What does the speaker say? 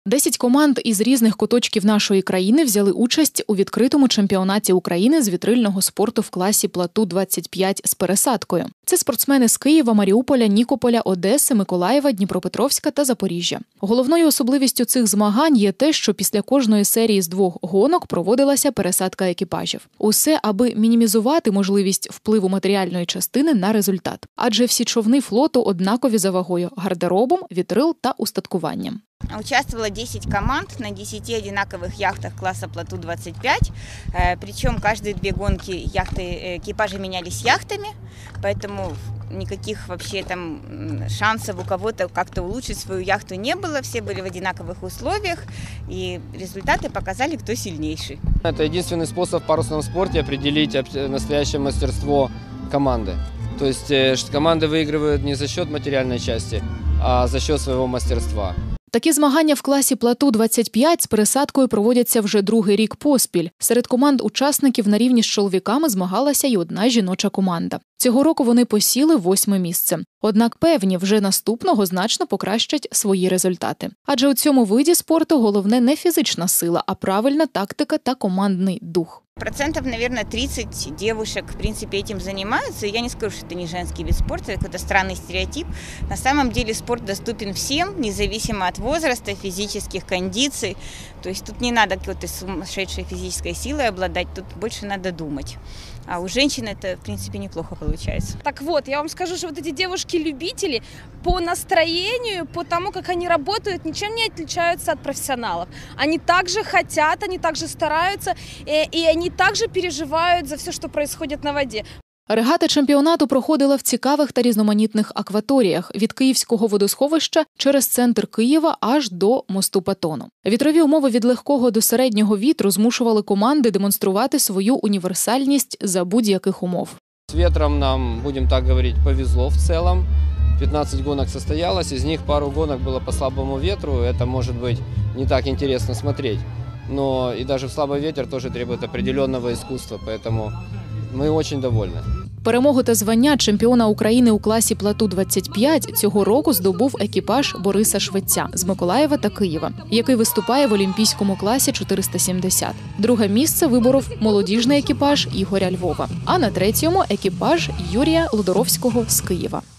10 команд із різних куточків нашої країни взяли участь у відкритому чемпіонаті України з вітрильного спорту в класі плату-25 з пересадкою. Це спортсмени з Києва, Маріуполя, Нікополя, Одеси, Миколаєва, Дніпропетровська та Запоріжжя. Головною особливістю цих змагань є те, що після кожної серії з 2 гонок проводилася пересадка екіпажів. Усе, аби мінімізувати можливість впливу матеріальної частини на результат. Адже всі човни флоту однакові за вагою, гардеробом, вітрил та устаткуванням. Участвовало 10 команд на 10 одинаковых яхтах класса Плату-25. Причем каждые 2 гонки экипажи менялись яхтами, поэтому никаких вообще там шансов у кого-то как-то улучшить свою яхту не было. Все были в одинаковых условиях, и результаты показали, кто сильнейший. Это единственный способ в парусном спорте определить настоящее мастерство команды. То есть команды выигрывают не за счет материальной части, а за счет своего мастерства. Такі змагання в класі Плату-25 з пересадкою проводяться вже 2-й рік поспіль. Серед команд-учасників на рівні з чоловіками змагалася й одна жіноча команда. Цього року вони посіли 8-ме місце. Однак певні, вже наступного значно покращать свої результати. Адже у цьому виді спорту головне не фізична сила, а правильна тактика та командний дух. Процентов, наверное, 30 девушек, в принципе, этим занимаются. Я не скажу, что это не женский вид спорта, это какой-то странный стереотип. На самом деле спорт доступен всем, независимо от возраста, физических кондиций. То есть тут не надо какой-то сумасшедшей физической силой обладать, тут больше надо думать. А у женщин это, в принципе, неплохо получается. Так вот, я вам скажу, что вот эти девушки-любители по настроению, по тому, как они работают, ничем не отличаются от профессионалов. Они также хотят, они также стараются, и они также переживают за все, что происходит на воде. Регата чемпіонату проходила в цікавих та різноманітних акваторіях – від Київського водосховища через центр Києва аж до мосту Патону. Вітрові умови від легкого до середнього вітру змушували команди демонструвати свою універсальність за будь-яких умов. С ветром нам, будем так говорить, повезло в целом. 15 гонок состоялось, из них пару гонок было по слабому ветру. Это может быть не так интересно смотреть. Но и даже в слабый ветер тоже требует определенного искусства, поэтому ми дуже довольні. Перемогу та звання чемпіона України у класі Плату-25 цього року здобув екіпаж Бориса Швеця з Миколаєва та Києва, який виступає в олімпійському класі 470. Друге місце виборов молодіжний екіпаж Ігоря Львова, а на 3-му – екіпаж Юрія Лодоровського з Києва.